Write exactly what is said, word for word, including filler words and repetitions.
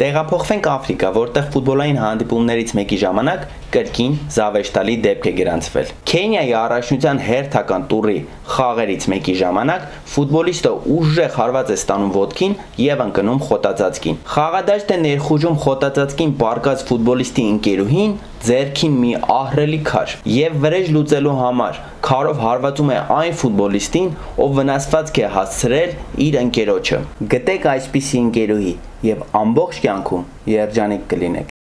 Տեղափոխվենք Աֆրիկա, որտեղ ֆուտբոլային հանդիպումներից մեկի ժամանակ կրկին զավեշտալի դեպք է գրանցվել։ Քենիայի առաջնության հերթական տուրի խաղերից մեկի ժամանակ ֆուտբոլիստը ուժեղ հարված է ստանում ոտքին եւ ընկնում խոտածածկին։ Խաղադաշտ է ներխուժում խոտածածկին պառկած ֆուտբոլիստի ընկերուհին ձեռքին մի ահռելի քար եւ վրեժ լուծելու համար քարով հարվածում է այն ֆուտբոլիստին, ով վնասվածք է հասցրել իր ընկերոջը։ Գտեք այսպիսի ընկերուհի եւ ամբողջ կյանքում երջանիկ կլինեք։